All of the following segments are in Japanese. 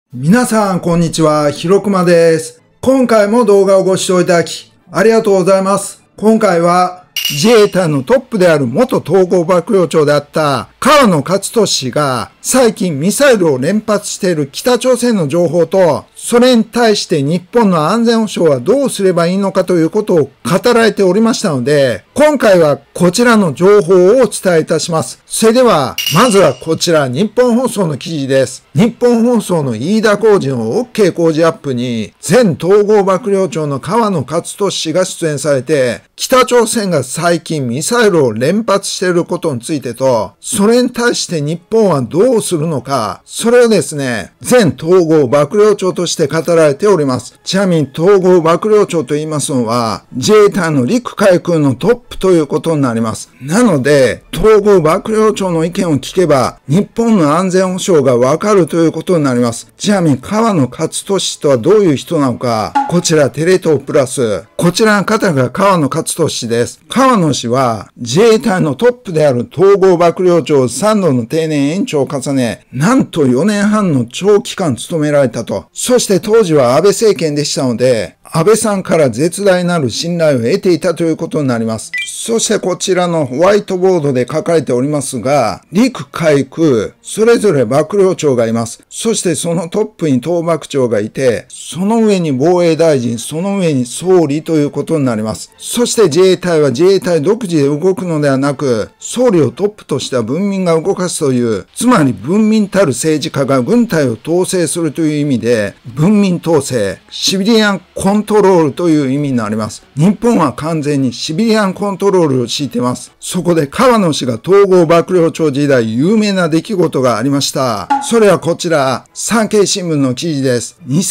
皆さん、こんにちは。ひろくまです。今回も動画をご視聴いただき、ありがとうございます。今回は、自衛隊のトップである元統合幕僚長であった河野克俊氏が最近ミサイルを連発している北朝鮮の情報と、それに対して日本の安全保障はどうすればいいのかということを語られておりましたので、今回はこちらの情報をお伝えいたします。それでは、まずはこちら日本放送の記事です。日本放送の飯田浩司の OK 工事アップに、前統合幕僚長の河野克俊氏が出演されて、北朝鮮が最近ミサイルを連発していることについてと、それに対して日本はどうするのか、それをですね、前統合幕僚長として語られております。ちなみに統合幕僚長と言いますのは、自衛隊の陸海空のトップということになります。なので、統合幕僚長の意見を聞けば、日本の安全保障がわかるということになります。ちなみに河野克俊とはどういう人なのか、こちらテレ東プラス、こちらの方が河野克俊氏です。河野氏は自衛隊のトップである統合幕僚長3度の定年延長を重ね、なんと4年半の長期間務められたと。そして当時は安倍政権でしたので、安倍さんから絶大なる信頼を得ていたということになります。そしてこちらのホワイトボードで書かれておりますが、陸海空、それぞれ幕僚長がいます。そしてそのトップに統幕長がいて、その上に防衛大臣、その上に総理ということになります。そして自衛隊は自衛隊独自で動くのではなく、総理をトップとした文民が動かすという、つまり文民たる政治家が軍隊を統制するという意味で、文民統制、シビリアンコントロールという意味になります。日本は完全にシビリアンコントロールを敷いています。そこで河野氏が統合幕僚長時代有名な出来事がありました。それはこちら、産経新聞の記事です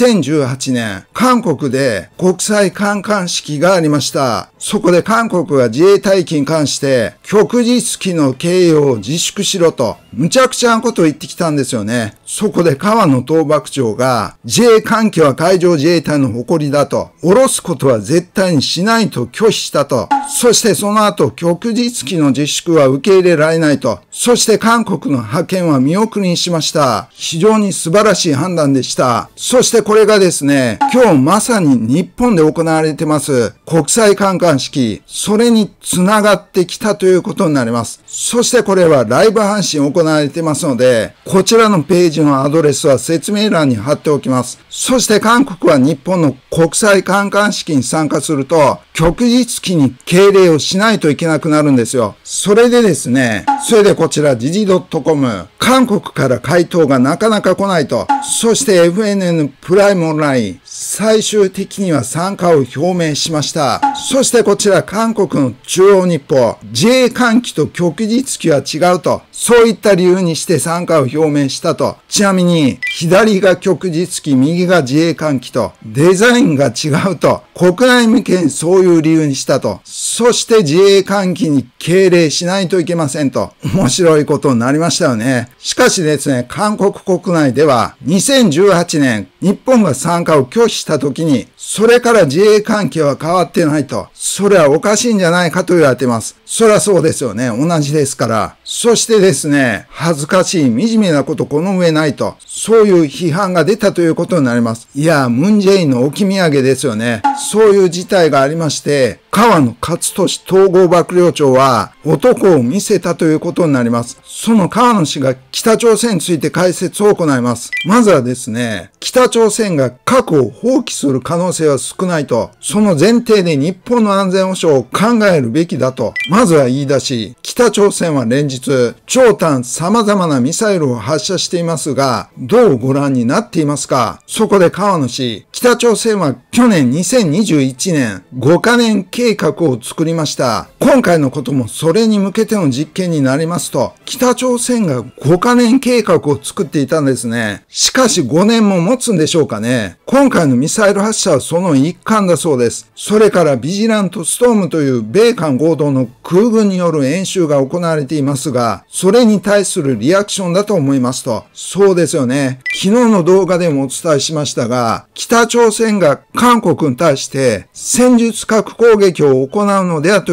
。2018年、韓国で国際観艦式がありました。そこで韓国が自衛隊機に関して旭日機の経用を自粛しろと、むちゃくちゃなことを言ってきたんですよね。そこで河野統幕長が自衛艦機は海上自衛隊の誇りだと、下ろすことは絶対にしないと拒否したと。そしてその後、旭日機の自粛は受け入れられないと。そして韓国の派遣は見送りにしました。非常に素晴らしい判断でした。そしてこれがですね、今日まさに日本で行われてます国際観艦式、それにつながってきたということになります。そしてこれはライブ配信行われてますので、こちらのページのアドレスは説明欄に貼っておきます。そして韓国は日本の国際観艦式に参加すると、旭日機に敬礼をしないといけなくなるんですよ。それでですね、それでこちら時事 .com、韓国から回答がなかなか来ないと。そして FNN プライムオンライン、最終的には参加を表明しました。そしてこちら韓国の中央日報、自衛艦機と旭日機は違うと。そういった理由にして参加を表明したと。ちなみに、左が旭日機、右が自衛艦機と、デザインが違うと。国内向けにそういう理由にしたと。そして自衛艦機に敬礼しないといけませんと。面白いことになりましたよね。しかしですね、韓国国内では、2018年、日本が参加を拒否した時に、それから自衛艦機は変わってないと。それはおかしいんじゃないかと言われています。そりゃそうですよね。同じですから。そしてですね、恥ずかしい、惨めなことこの上ないと。そういう批判が出たということになります。いや、ムンジェインの置き土産ですよね。そういう事態がありまして、河野克俊統合幕僚長は男を見せたということになります。その河野氏が北朝鮮について解説を行います。まずはですね、北朝鮮が核を放棄する可能性は少ないと、その前提で日本の安全保障を考えるべきだと、まずは言い出し、北朝鮮は連日、長短様々なミサイルを発射していますが、どうご覧になっていますか？そこで河野氏、北朝鮮は去年2021年5カ年計画を作りました。今回のこともそれに向けての実験になりますと、北朝鮮が5カ年計画を作っていたんですね。しかし5年も持つんでしょうかね。今回のミサイル発射はその一環だそうです。それからビジラントストームという米韓合同の空軍による演習が行われていますが、それに対するリアクションだと思いますと。そうですよね。昨日の動画でもお伝えしましたが、北朝鮮が韓国に対して戦術核攻撃を行うのではという情報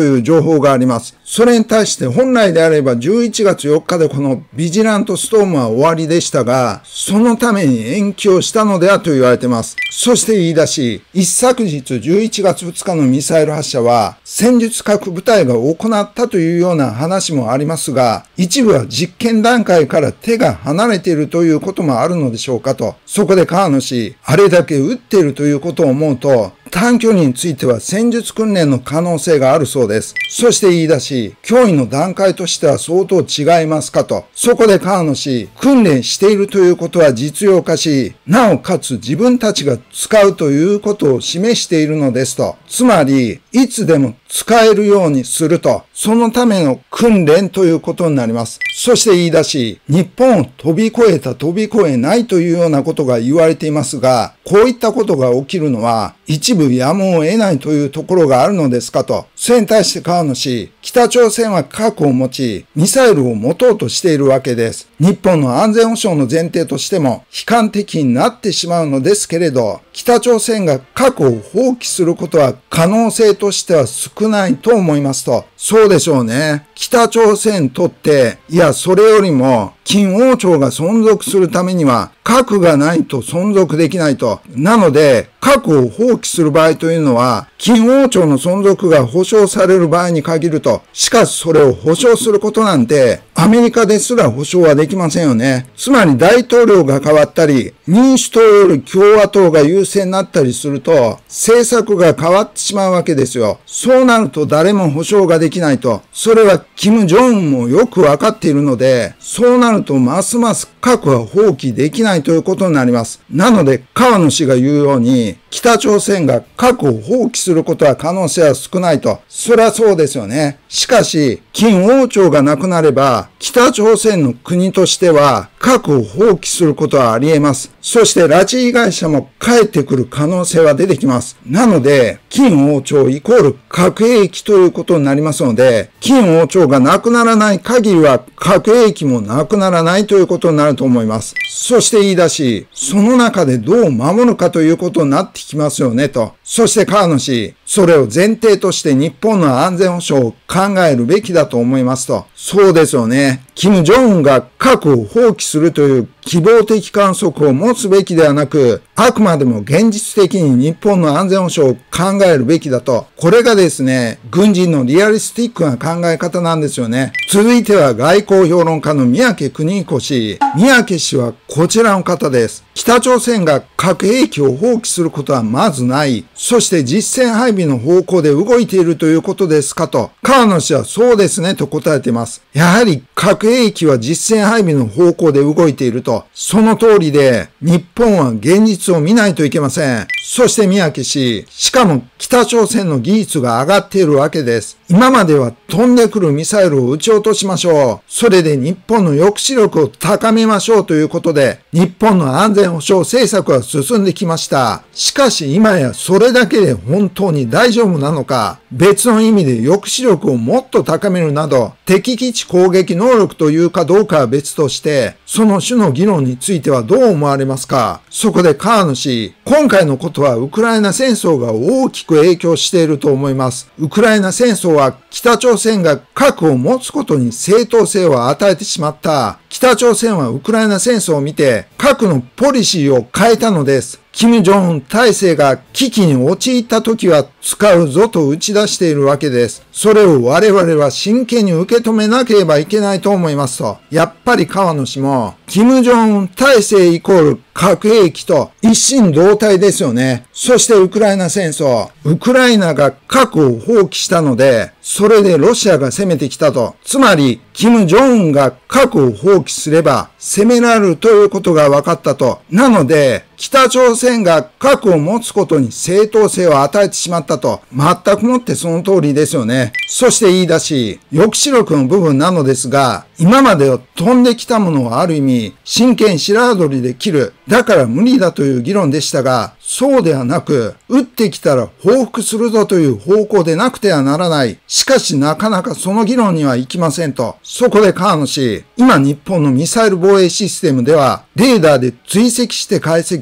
報があります。それに対して本来であれば11月4日でこのビジラントストームは終わりでしたが、そのために延期をしたのではと言われています。そして言い出し、一昨日11月2日のミサイル発射は戦術核部隊が行ったというような話もありますが、一部は実験段階から手が離れているということもあるのでしょうかと。そこで河野氏、あれだけ撃っているということを思うと、短距離については戦術訓練の可能性があるそうです。そして言い出し、脅威の段階としては相当違いますかと。そこで河野氏、訓練しているということは実用化し、なおかつ自分たちが使うということを示しているのですと。つまり、いつでも使えるようにすると。そのための訓練ということになります。そして言い出し、日本を飛び越えた飛び越えないというようなことが言われていますが、こういったことが起きるのは、一部やむを得ないというところがあるのですかと。それに対して河野氏、北朝鮮は核を持ち、ミサイルを持とうとしているわけです。日本の安全保障の前提としても悲観的になってしまうのですけれど、北朝鮮が核を放棄することは可能性としては少ないと思いますと。そうでしょうね。北朝鮮にとって、いや、それよりも、金王朝が存続するためには、核がないと存続できないと。なので、核を放棄する場合というのは、金王朝の存続が保障される場合に限ると。しかしそれを保障することなんて、アメリカですら保障はできませんよね。つまり大統領が変わったり、民主党より共和党が優勢になったりすると、政策が変わってしまうわけですよ。そうなると誰も保障ができないと。それは金正恩もよくわかっているので、そうなるとますます核は放棄できないということになります。なので、河野氏が言うように、北朝鮮が核を放棄することは可能性は少ないと。それはそうですよね。しかし、金王朝がなくなれば、北朝鮮の国としては核を放棄することはあり得ます。そして拉致被害者も帰ってくる可能性は出てきます。なので、金王朝イコール核兵器ということになりますので、金王朝がなくならない限りは核兵器もなくならないということになると思います。そして言い出し、その中でどう守るかということになってきますよねと。そして河野氏、それを前提として日本の安全保障を考えるべきだと思いますと。そうですよね。金正恩が核を放棄するという希望的観測を持つべきではなく、あくまでも現実的に日本の安全保障を考えるべきだと。これがですね、軍人のリアリスティックな考え方なんですよね。続いては外交評論家の宮家邦彦氏。宮家氏はこちらの方です。北朝鮮が核兵器を放棄することはまずない。そして実戦配備の方向で動いているということですかと。河野氏はそうですねと答えています。やはり核兵器は実戦配備の方向で動いていると。その通りで、日本は現実を見ないといけません。そして宮家氏、しかも北朝鮮の技術が上がっているわけです。今までは飛んでくるミサイルを撃ち落としましょう。それで日本の抑止力を高めましょうということで、日本の安全保障政策は進んできました。しかし今やそれだけで本当に大丈夫なのか、別の意味で抑止力をもっと高めるなど、敵基地攻撃能力というかどうかは別として、その種の議論についてはどう思われますか？そこで河野氏、今回のことはウクライナ戦争が大きく影響していると思います。ウクライナ戦争は北朝鮮が核を持つことに正当性を与えてしまった。北朝鮮はウクライナ戦争を見て核のポリシーを変えたのです。金正恩体制が危機に陥った時は使うぞと打ち出しているわけです。それを我々は真剣に受け止めなければいけないと思いますと。やっぱり河野氏も、金正恩体制イコール核兵器と一心同体ですよね。そしてウクライナ戦争。ウクライナが核を放棄したので、それでロシアが攻めてきたと。つまり、金正恩が核を放棄すれば攻められるということが分かったと。なので、北朝鮮が核を持つことに正当性を与えてしまったと。全くもってその通りですよね。そして言い出し、抑止力の部分なのですが、今まで飛んできたものをある意味、真剣白刃取りで切る。だから無理だという議論でしたが、そうではなく、撃ってきたら報復するぞという方向でなくてはならない。しかしなかなかその議論にはいきませんと。そこで河野氏、今日本のミサイル防衛システムでは、レーダーで追跡して解析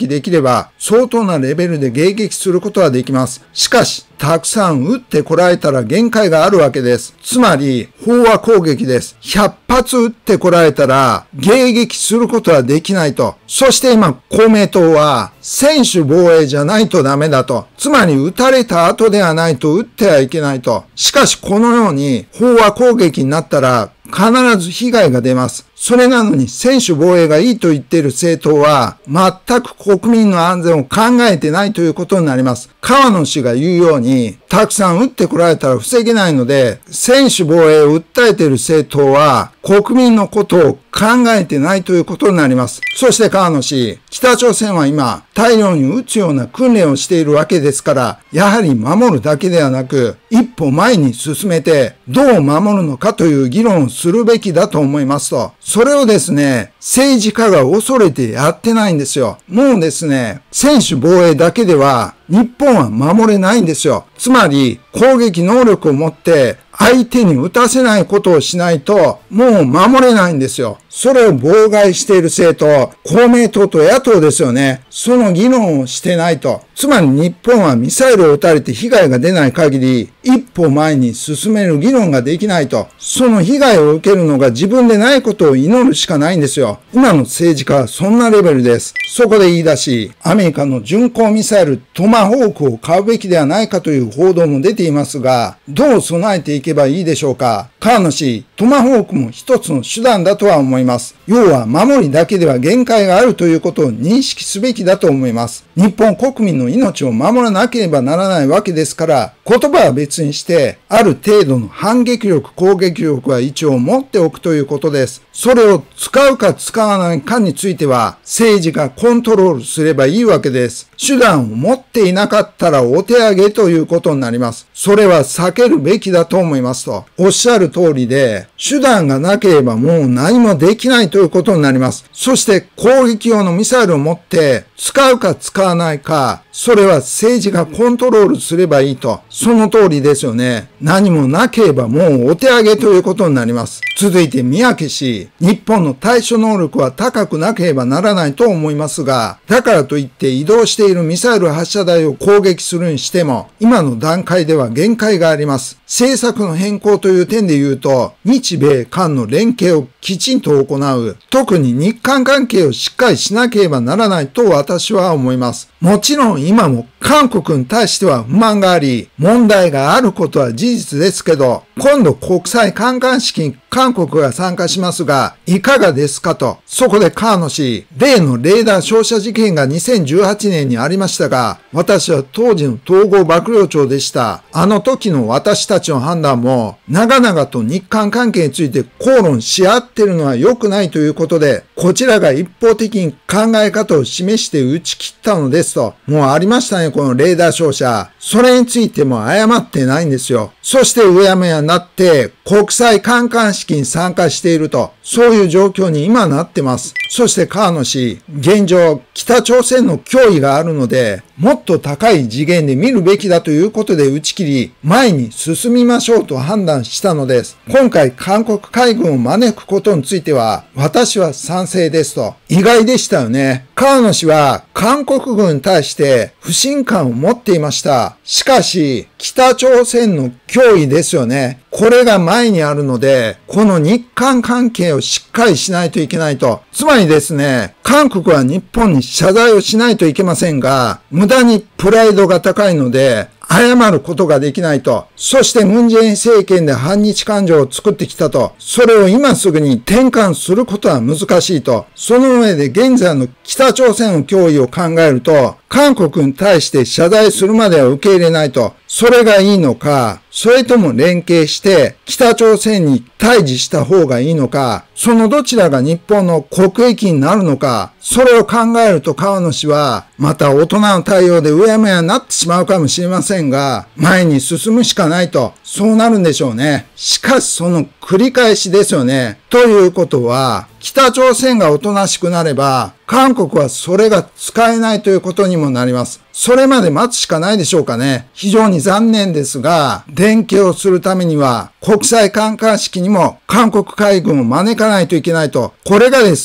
撃できれば、相当なレベルで迎撃することはできます。しかし、たくさん撃ってこられたら限界があるわけです。つまり、飽和攻撃です。100発撃ってこられたら、迎撃することはできないと。そして今、公明党は、専守防衛じゃないとダメだと。つまり、撃たれた後ではないと撃ってはいけないと。しかし、このように、飽和攻撃になったら、必ず被害が出ます。それなのに専守防衛がいいと言っている政党は全く国民の安全を考えてないということになります。河野氏が言うようにたくさん撃ってこられたら防げないので専守防衛を訴えている政党は国民のことを考えてないということになります。そして河野氏、北朝鮮は今大量に撃つような訓練をしているわけですから、やはり守るだけではなく一歩前に進めてどう守るのかという議論をするべきだと思いますと。それをですね、政治家が恐れてやってないんですよ。もうですね、専守防衛だけでは日本は守れないんですよ。つまり攻撃能力を持って相手に撃たせないことをしないともう守れないんですよ。それを妨害している政党、公明党と野党ですよね。その議論をしてないと。つまり日本はミサイルを撃たれて被害が出ない限り一歩前に進める議論ができないと。その被害を受けるのが自分でないことを祈るしかないんですよ。今の政治家はそんなレベルです。そこで言い出し、アメリカの巡航ミサイルトマホークを買うべきではないかという報道も出ていますが、どう備えていけばいいでしょうか。河野氏、トマホークも一つの手段だとは思います。要は守りだけでは限界があるということを認識すべきだと思います。日本国民の命を守らなければならないわけですから、言葉は別にして、ある程度の反撃力、攻撃力は一応持っておくということです。それを使うか使わないかについては、政治がコントロールすればいいわけです。手段を持っていなかったらお手上げということになります。それは避けるべきだと思いますと。おっしゃる通りで、手段がなければもう何もできないということになります。そして攻撃用のミサイルを持って使うか使わないか、それは政治がコントロールすればいいと。その通りですよね。何もなければもうお手上げということになります。続いて三宅氏、日本の対処能力は高くなければならないと思いますが、だからといって移動しているミサイル発射台を攻撃するにしても、今の段階では限界があります。政策の変更という点で言うと、日米韓の連携をきちんと行う。特に日韓関係をしっかりしなければならないと私は思います。もちろん今も韓国に対しては不満があり、問題があることは事実ですけど、今度国際観艦式に韓国が参加しますが、いかがですかと。そこで河野氏、例のレーダー照射事件が2018年にありましたが、私は当時の統合幕僚長でした。あの時の私たちの判断も、長々と日韓関係について口論し合ってるのは良くないということで、こちらが一方的に考え方を示して打ち切ったのですと。もうありましたね、このレーダー照射。それについても謝ってないんですよ。そしてうやむやになって国際観艦式に参加していると。そういう状況に今なってます。そして河野氏、現状北朝鮮の脅威があるので、もっと高い次元で見るべきだということで打ち切り、前に進みましょうと判断したのです。今回韓国海軍を招くことについては、私は賛成ですと。意外でしたよね。河野氏は韓国軍に対して不信感を持っていました。しかし、北朝鮮の脅威ですよね。これが前にあるので、この日韓関係をしっかりしないといけないと。つまりですね、韓国は日本に謝罪をしないといけませんが、無駄にプライドが高いので、謝ることができないと。そしてムンジェイン政権で反日感情を作ってきたと。それを今すぐに転換することは難しいと。その上で現在の北朝鮮の脅威を考えると、韓国に対して謝罪するまでは受け入れないと。それがいいのか、それとも連携して北朝鮮に対峙した方がいいのか、そのどちらが日本の国益になるのか、それを考えると河野氏は、また大人の対応でうやむやになってしまうかもしれませんが、前に進むしかないと、そうなるんでしょうね。しかしその繰り返しですよね。ということは、北朝鮮がおとなしくなれば、韓国はそれが使えないということにもなります。それまで待つしかないでしょうかね。非常に残念ですが、連携をするためには、国際観艦式にも韓国海軍を招かないといけないと。これがですね、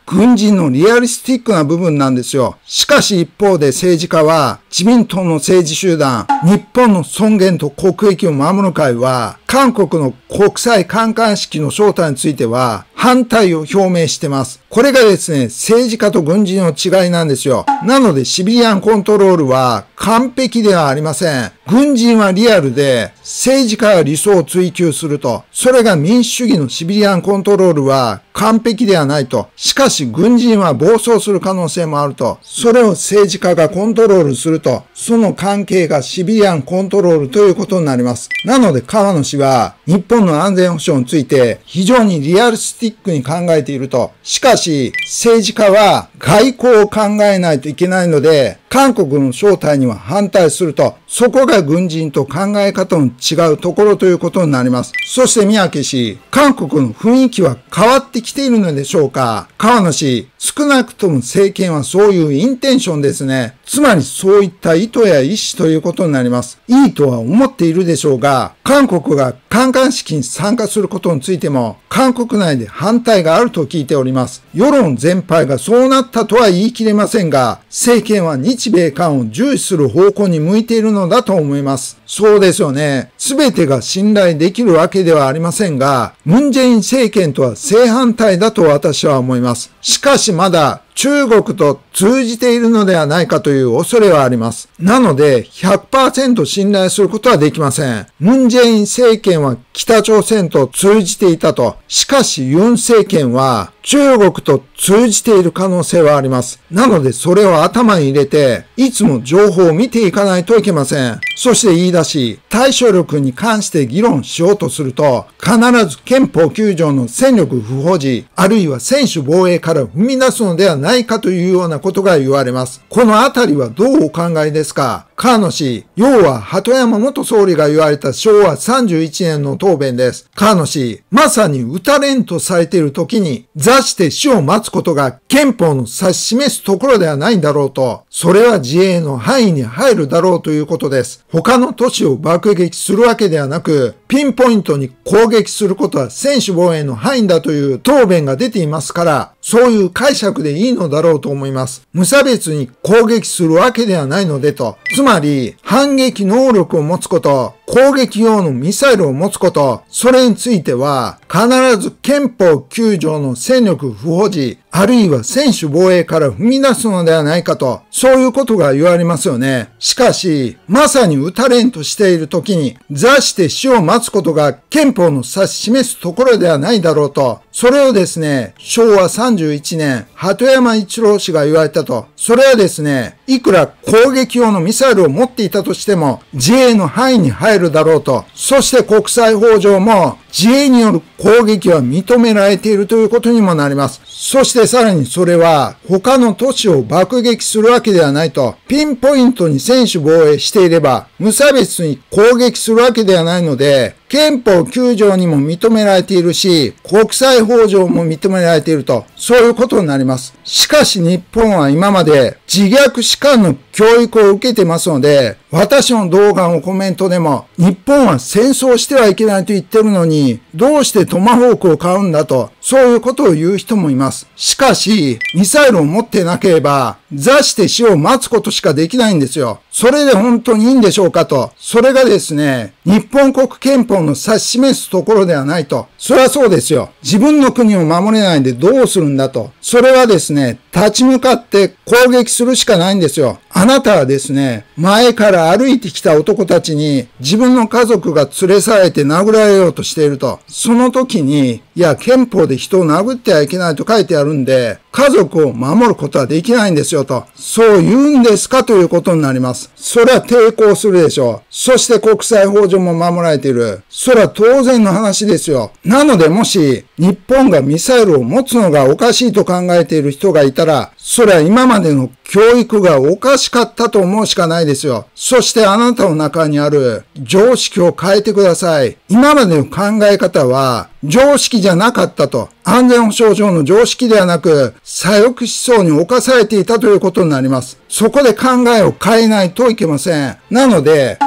軍人のリアリスティックな部分なんですよ。しかし一方で政治家は、自民党の政治集団、日本の尊厳と国益を守る会は、韓国の国際観艦式の招待については、反対を表明してます。これがですね、政治家と軍人の違いなんですよ。なのでシビリアンコントロールは完璧ではありません。軍人はリアルで、政治家は理想を追求すると。それが民主主義のシビリアンコントロールは完璧ではないと。しかし軍人は暴走する可能性もあると。それを政治家がコントロールすると。その関係がシビリアンコントロールということになります。なので河野氏は日本の安全保障について非常にリアリスティックに考えていると。しかし政治家は外交を考えないといけないので、韓国の招待には反対すると。そこが軍人と考え方の違うところということになります。そして宮家氏、韓国の雰囲気は変わってきているのでしょうか。河野氏、少なくとも政権はそういうインテンションですね。つまりそういった意図や意思ということになります。いいとは思っているでしょうが、韓国が観艦式に参加することについても、韓国内で反対があると聞いております。世論全体がそうなったとは言い切れませんが、政権は日米韓を重視する方向に向いているのだと思います。そうですよね。すべてが信頼できるわけではありませんが、ムン・ジェイン政権とは正反対だと私は思います。しかしまだ中国と通じているのではないかという恐れはあります。なので 100% 信頼することはできません。ムン・ジェイン政権は北朝鮮と通じていたと。しかしユン政権は中国と通じている可能性はあります。なのでそれを頭に入れて、いつも情報を見ていかないといけません。そして言い出し、対処力に関して議論しようとすると、必ず憲法9条の戦力不保持、あるいは専守防衛から踏み出すのではないかというようなことが言われます。このあたりはどうお考えですか？河野氏、要は鳩山元総理が言われた昭和31年の答弁です。河野氏、まさに撃たれんとされている時に座して死を待つことが憲法の指し示すところではないんだろうと、それは自衛の範囲に入るだろうということです。他の都市を爆撃するわけではなく、ピンポイントに攻撃することは専守防衛の範囲だという答弁が出ていますから、そういう解釈でいいのだろうと思います。無差別に攻撃するわけではないのでと。つまり、反撃能力を持つこと、攻撃用のミサイルを持つこと、それについては、必ず憲法9条の戦力不保持、あるいは専守防衛から踏み出すのではないかと、そういうことが言われますよね。しかし、まさに撃たれんとしている時に、座して死を待つことが憲法の指し示すところではないだろうと、それをですね、昭和31年、鳩山一郎氏が言われたと、それはですね、いくら攻撃用のミサイルを持っていたとしても、自衛の範囲に入るだろうと、そして国際法上も、自衛による攻撃は認められているということにもなります。そしてさらにそれは他の都市を爆撃するわけではないと、ピンポイントに専守防衛していれば無差別に攻撃するわけではないので、憲法9条にも認められているし、国際法上も認められていると、そういうことになります。しかし日本は今まで自虐士官の教育を受けてますので、私の動画のコメントでも、日本は戦争してはいけないと言ってるのに、どうしてトマホークを買うんだと、そういうことを言う人もいます。しかし、ミサイルを持ってなければ、座して死を待つことしかできないんですよ。それで本当にいいんでしょうかと。それがですね、日本国憲法の指し示すところではないと。それはそうですよ。自分の国を守れないでどうするんだと。それはですね、立ち向かって攻撃するしかないんですよ。あなたはですね、前から歩いてきた男たちに自分の家族が連れ去られて殴られようとしていると。その時に、いや、憲法で人を殴ってはいけないと書いてあるんで、家族を守ることはできないんですよと。そう言うんですかということになります。それは抵抗するでしょう。そして国際法上も守られている。それは当然の話ですよ。なのでもし、日本がミサイルを持つのがおかしいと考えている人がいたら、それは今までの教育がおかしかったと思うしかないですよ。そしてあなたの中にある常識を変えてください。今までの考え方は常識じゃなかったと。安全保障上の常識ではなく、左翼思想に侵されていたということになります。そこで考えを変えないといけません。なので、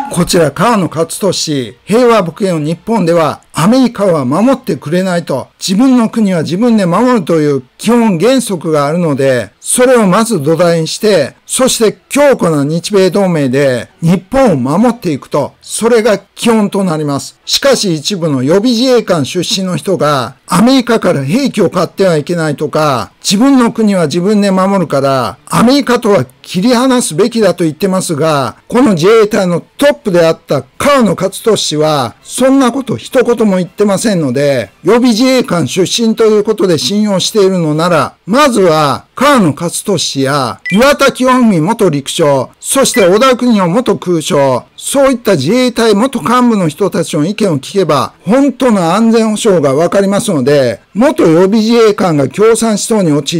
こちら川野勝利氏、平和ボケの日本ではアメリカは守ってくれないと、自分の国は自分で守るという基本原則があるので、それをまず土台にして、そして強固な日米同盟で日本を守っていくと、それが基本となります。しかし一部の予備自衛官出身の人がアメリカから兵器を買ってはいけないとか、自分の国は自分で守るからアメリカとは切り離すべきだと言ってますが、この自衛隊のトップであった川野勝利氏はそんなこと一言も言ってませんので、予備自衛官出身ということで信用しているのなら、まずは川野勝利氏や岩田清文元陸将、そして小田邦夫元空将、そういった自衛隊元幹部の人たちの意見を聞けば、本当の安全保障がわかりますので、元予備自衛官が共産思想に陥って、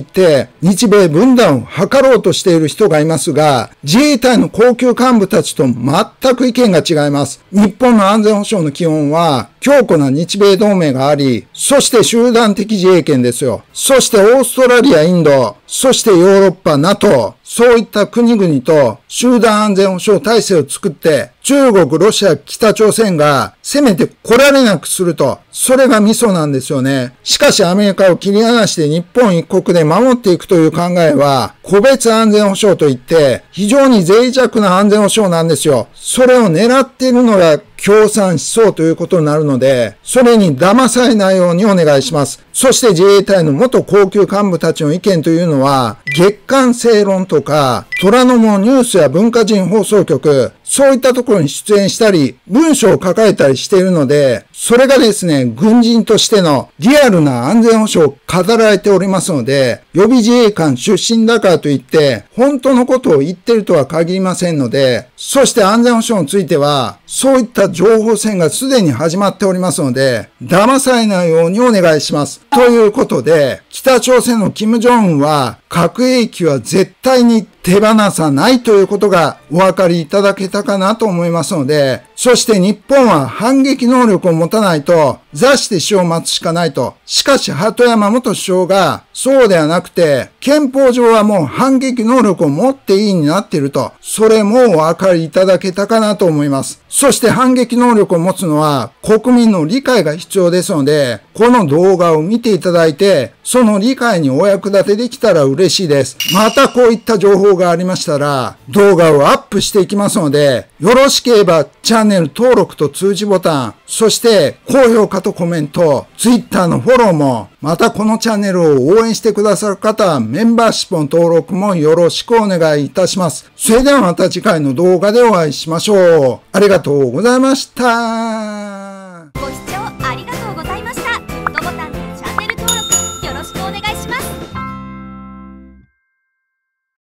日米分断を図ろうとしている人がいますが、自衛隊の高級幹部たちと全く意見が違います。日本の安全保障の基本は、強固な日米同盟があり、そして集団的自衛権ですよ。そしてオーストラリア、インド、そしてヨーロッパ、NATO、そういった国々と集団安全保障体制を作って、中国、ロシア、北朝鮮が攻めて来られなくすると、それがミソなんですよね。しかしアメリカを切り離して日本一国で守っていくという考えは、個別安全保障といって、非常に脆弱な安全保障なんですよ。それを狙っているのが共産思想ということになるので、それに騙されないようにお願いします。そして自衛隊の元高級幹部たちの意見というのは、月刊正論とか、虎ノ門ニュースや文化人放送局、そういったところに出演したり、文章を書かれたりしているので、それがですね、軍人としてのリアルな安全保障を語られておりますので、予備自衛官出身だからといって、本当のことを言ってるとは限りませんので、そして安全保障については、そういった情報戦がすでに始まっておりますので、騙されないようにお願いします。ということで、北朝鮮の金正恩は、核兵器は絶対に手放さないということがお分かりいただけたかなと思いますので、そして日本は反撃能力を持たないと座して死を待つしかないと。しかし鳩山元首相がそうではなくて、憲法上はもう反撃能力を持っていいになっていると。それもお分かりいただけたかなと思います。そして反撃能力を持つのは国民の理解が必要ですので、この動画を見ていただいて、その理解にお役立てできたら嬉しいです。またこういった情報がありましたら、動画をアップしていきますので、よろしければチャンネル登録と通知ボタン、そして高評価とコメント、Twitter のフォローも、またこのチャンネルを応援してくださる方はメンバーシップの登録もよろしくお願いいたします。それではまた次回の動画でお会いしましょう。ありがとうございました。